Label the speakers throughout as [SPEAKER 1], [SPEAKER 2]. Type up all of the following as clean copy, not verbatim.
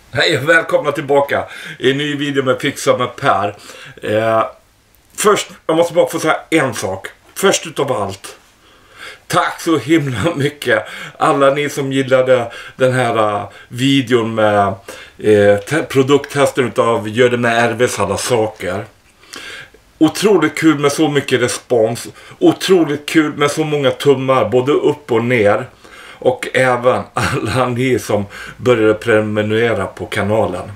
[SPEAKER 1] Hej och välkomna tillbaka i en ny video med Fixa med Per. Först, jag måste bara få säga en sak. Först utav allt, tack så himla mycket alla ni som gillade den här videon med produkttesten utav Gör det med RVs alla saker. Otroligt kul med så mycket respons. Otroligt kul med så många tummar både upp och ner. Och även alla ni som började prenumerera på kanalen.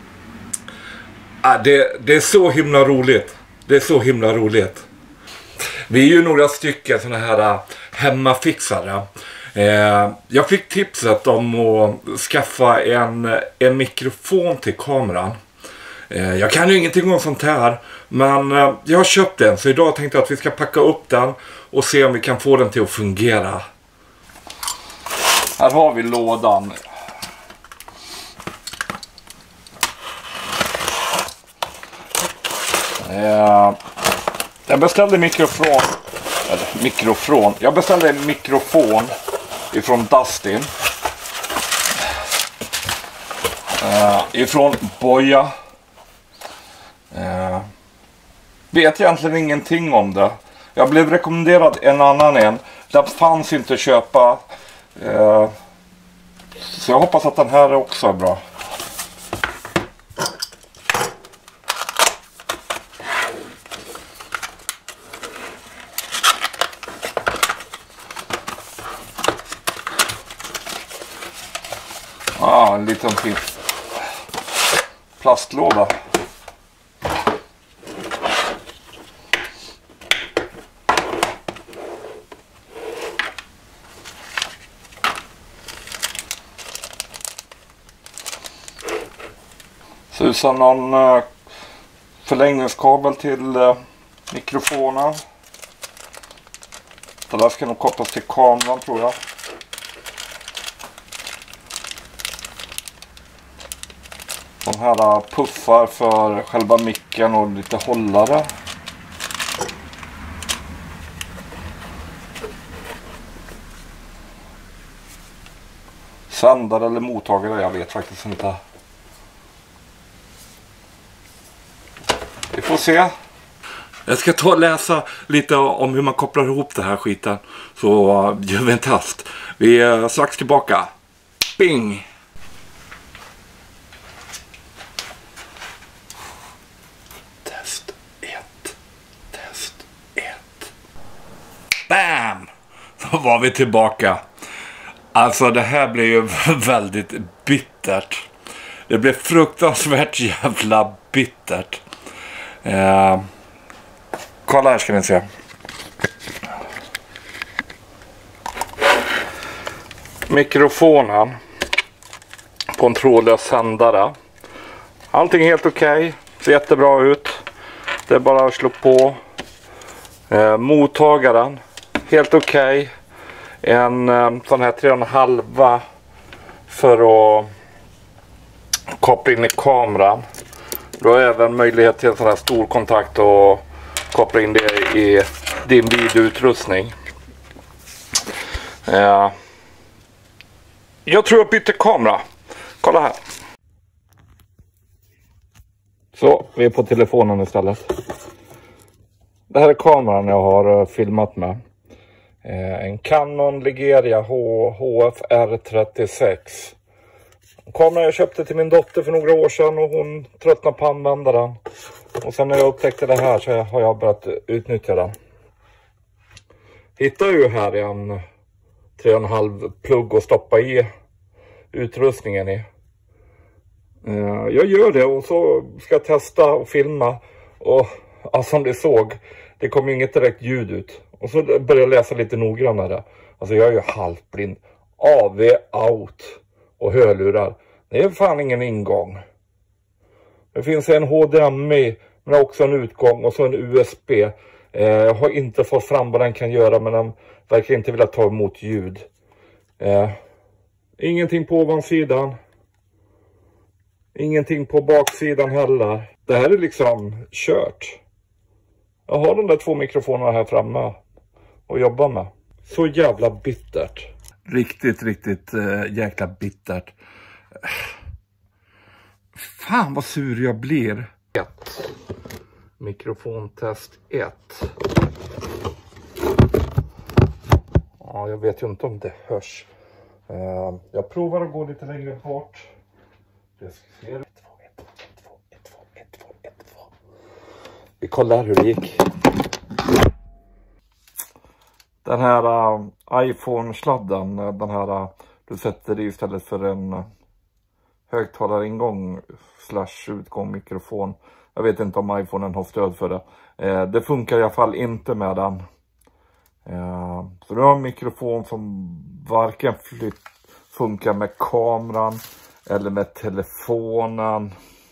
[SPEAKER 1] Det är så himla roligt. Det är så himla roligt. Vi är ju några stycken såna här hemmafixare. Jag fick tipset om att skaffa en mikrofon till kameran. Jag kan ju ingenting om sånt här. Men jag har köpt den. Så idag tänkte jag att vi ska packa upp den. Och se om vi kan få den till att fungera. Här har vi lådan. Jag beställde Jag beställde en mikrofon ifrån Dustin. Ifrån Boja. Vet egentligen ingenting om det. Jag blev rekommenderad en annan en. Den fanns inte att köpa. Så jag hoppas att den här också är bra. En liten fin plastlåda. Ser ut som någon förlängningskabel till mikrofonen. Det där ska nog kopplas till kameran, tror jag. De här puffar för själva micken och lite hållare. Sändare eller mottagare, jag vet faktiskt inte. Vi får se. Jag ska ta och läsa lite om hur man kopplar ihop det här skiten. Så gör vi en test. Vi är strax tillbaka. Bing! Test 1. Test 1. Bam! Då var vi tillbaka. Alltså det här blev ju väldigt bittert. Det blev fruktansvärt jävla bittert. Kolla här ska ni se. Mikrofonen på en trådlös sändare. Allting helt okej. Ser jättebra ut. Det är bara att slå på. Mottagaren helt okej. En sån här 3,5 för att koppla in i kameran. Du har även möjlighet till en sån här stor kontakt och koppla in det i din videoutrustning. Jag tror jag byter kamera. Kolla här. Så, vi är på telefonen istället. Det här är kameran jag har filmat med. En Canon Ligeria HFR36. Kameran jag köpte till min dotter för några år sedan och hon tröttnade på att använda den. Och sen när jag upptäckte det här så har jag börjat utnyttja den. Hittar ju här en 3,5 plugg att stoppa i utrustningen i. Jag gör det och så ska jag testa och filma. Och som ni såg, det kom inget direkt ljud ut. Och så började jag läsa lite noggrannare. Alltså jag är ju halvblind. AV out och hörlurar. Det är fan ingen ingång. Det finns en HDMI men också en utgång och så en USB. Jag har inte fått fram vad den kan göra men den verkar inte vilja ta emot ljud. Ingenting på ovansidan. Ingenting på baksidan heller. Det här är liksom kört. Jag har de där 2 mikrofonerna här framme och jobbar med. Så jävla bittert. Riktigt jäkla bittert. Fan vad sur jag blir. 1. Mikrofontest 1. Ja, jag vet ju inte om det hörs. Jag provar att gå lite längre bort. Jag ska se. 1, 2. Vi kollar hur det gick. Den här iPhone-sladden, den här du sätter i istället för en högtalaringång / utgång mikrofon. Jag vet inte om iPhonen har stöd för det. Det funkar i alla fall inte med den. Så du har en mikrofon som varken funkar med kameran eller med telefonen.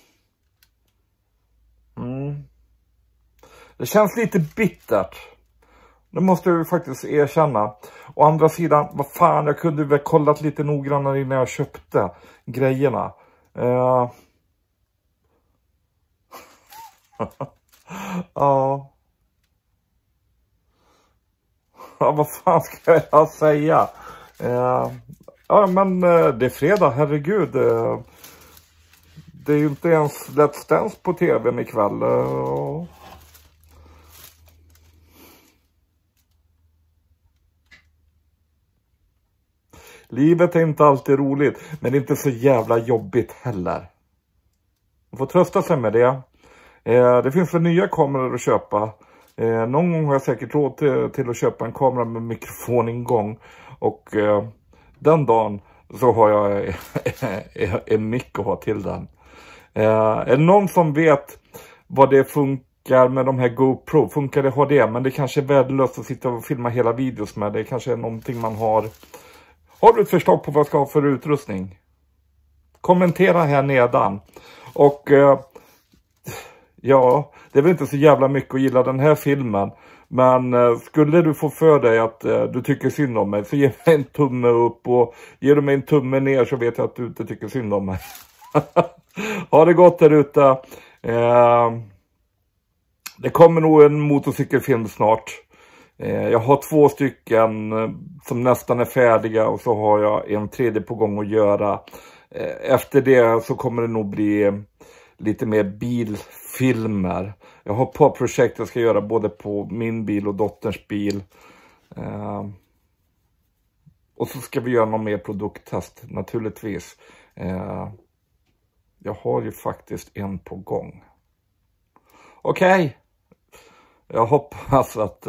[SPEAKER 1] Det känns lite bittert. Det måste jag ju faktiskt erkänna. Å andra sidan, vad fan, jag kunde väl kollat lite noggrannare innan jag köpte grejerna. Ja. Ja, vad fan ska jag säga? Ja, men det är fredag, herregud. Det är ju inte ens Let's Dance på tvn ikväll. Livet är inte alltid roligt, men det är inte så jävla jobbigt heller. Man får trösta sig med det. Det finns väl nya kameror att köpa. Någon gång har jag säkert råd till att köpa en kamera med mikrofoningång. Och den dagen så har jag en mick att ha till den. Är det någon som vet vad det funkar med de här GoPro? Funkar det att ha det? Men det kanske är värdelöst att sitta och filma hela videos med. Det kanske är någonting man har. Har du ett förslag på vad jag ska ha för utrustning? Kommentera här nedan. Och ja, det är väl inte så jävla mycket att gilla den här filmen. Men skulle du få för dig att du tycker synd om mig, så ge mig en tumme upp. Och ger du mig en tumme ner så vet jag att du inte tycker synd om mig. Ha det gott där ute. Det kommer nog en motorcykelfilm snart. Jag har 2 stycken som nästan är färdiga. Och så har jag en tredje på gång att göra. Efter det så kommer det nog bli lite mer bilfilmer. Jag har ett par projekt jag ska göra både på min bil och dotterns bil. Och så ska vi göra någon mer produkttest naturligtvis. Jag har ju faktiskt en på gång. Okej. Jag hoppas att...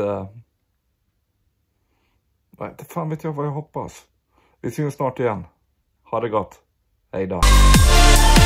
[SPEAKER 1] inte fan vet jag vad jag hoppas. Vi syns snart igen. Ha det gott. Hej då.